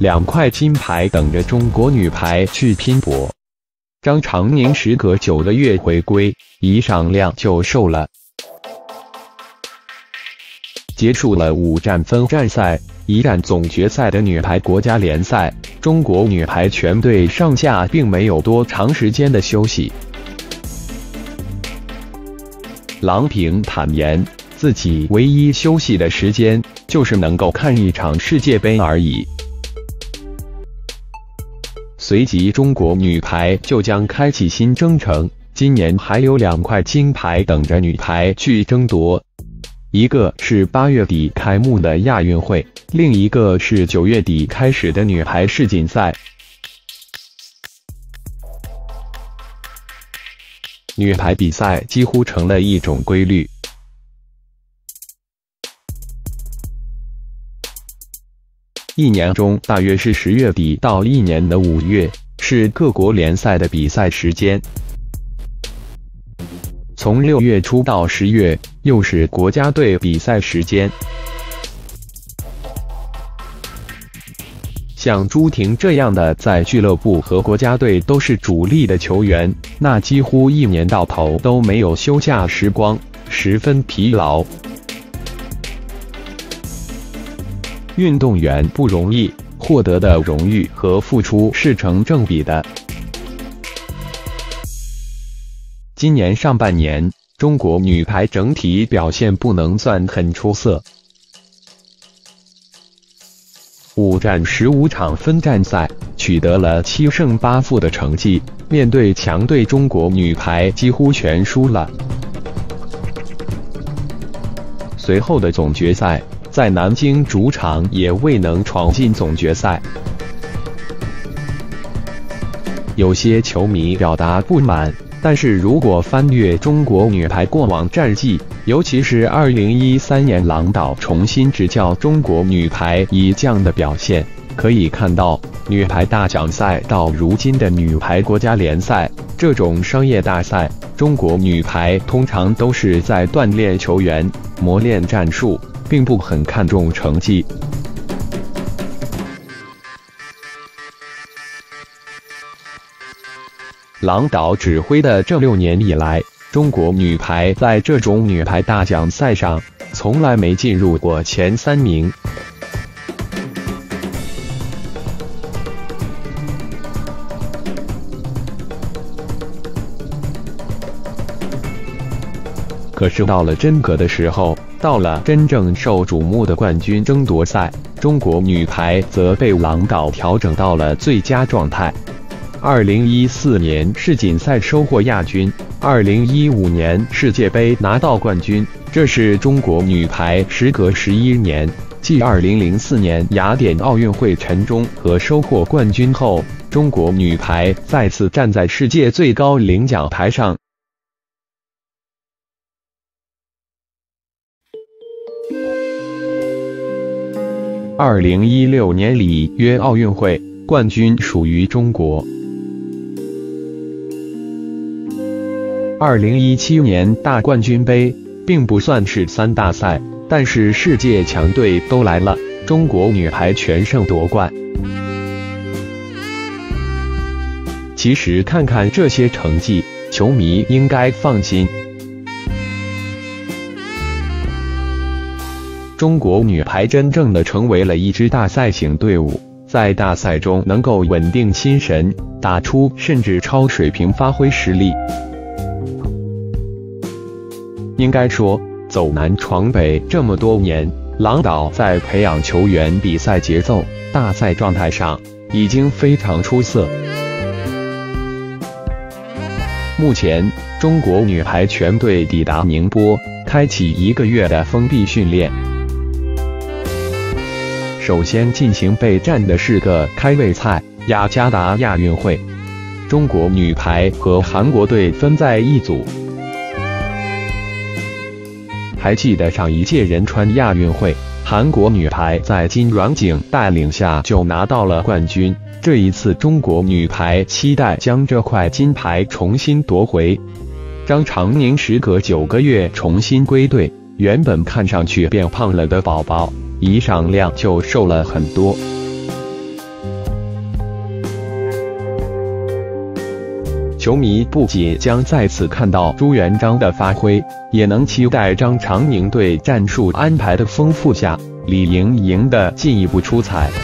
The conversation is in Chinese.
2块金牌等着中国女排去拼搏。张常宁时隔9个月回归，一上量就瘦了。结束了5战分站赛、1战总决赛的女排国家联赛，中国女排全队上下并没有多长时间的休息。郎平坦言，自己唯一休息的时间就是能够看一场世界杯而已。随即，中国女排就将开启新征程，今年还有2块金牌等着女排去争夺。一个是8月底开幕的亚运会，另一个是9月底开始的女排世锦赛。女排比赛几乎成了一种规律。一年中大约是10月底到一年的5月，是各国联赛的比赛时间。从6月初到10月，又是国家队比赛时间。像朱婷这样的在俱乐部和国家队都是主力的球员，那几乎一年到头都没有休假时光，十分疲劳。运动员不容易，获得的荣誉和付出是成正比的。今年上半年，中国女排整体表现不能算很出色。5战15场分站赛，取得了7胜8负的成绩，面对强队中国女排几乎全输了。随后的总决赛，在南京主场也未能闯进总决赛。有些球迷表达不满，但是如果翻阅中国女排过往战绩，尤其是2013年郎导重新执教中国女排以将的表现，可以看到女排大奖赛到如今的女排国家联赛这种商业大赛，中国女排通常都是在锻炼球员、磨练战术，并不很看重成绩。郎导指挥的这6年以来，中国女排在这种女排大奖赛上从来没进入过前3名。可是到了真格的时候，到了真正受瞩目的冠军争夺赛，中国女排则被郎导调整到了最佳状态。2014年世锦赛收获亚军，2015年世界杯拿到冠军，这是中国女排时隔11年，继2004年雅典奥运会沉中和收获冠军后，中国女排再次站在世界最高领奖台上。2016年里约奥运会冠军属于中国。2017年大冠军杯并不算是3大赛，但是世界强队都来了，中国女排全胜夺冠。其实看看这些成绩，球迷应该放心。中国女排真正的成为了一支大赛型队伍，在大赛中能够稳定心神，打出甚至超水平发挥实力。应该说，走南闯北这么多年，郎导在培养球员比赛节奏、大赛状态上已经非常出色。目前，中国女排全队抵达宁波，开启1个月的封闭训练。首先进行备战的是个开胃菜——雅加达亚运会。中国女排和韩国队分在一组。还记得上一届仁川亚运会，韩国女排在金软景带领下就拿到了冠军。这一次中国女排期待将这块金牌重新夺回。张常宁时隔9个月重新归队，原本看上去变胖了的宝宝，一上量就瘦了很多。 球迷不仅将再次看到朱元璋的发挥，也能期待张常宁对战术安排的丰富下，李盈莹的进一步出彩。